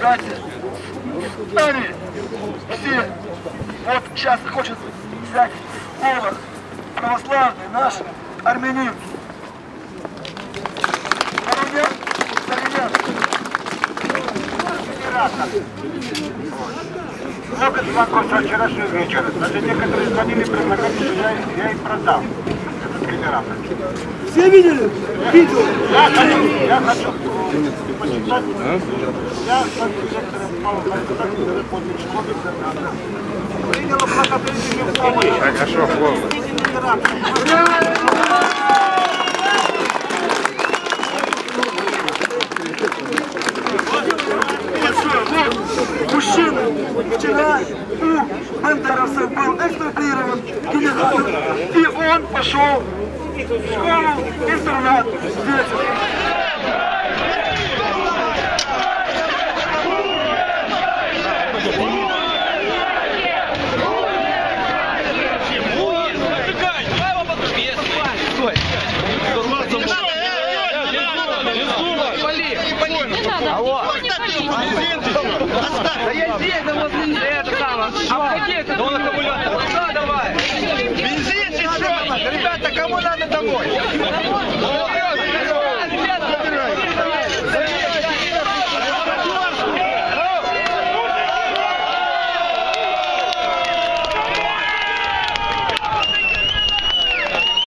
кстати, они все, вот сейчас хочет взять повар православный, наш армянин. Много звонков со вчерашнего вечера. Даже некоторые звонили, предлагали, что я им продам этот генератор. Все видели? Видео? Я хочу почитать. Я с директором Павлом Харьковым после школы приняла благодарение в помощь. Хорошо, плохо. Мужчина вчера у бандеровцев был экспроприирован генератор, и он пошел в школу-интернат. Алло! Да я здесь, да возле это самое.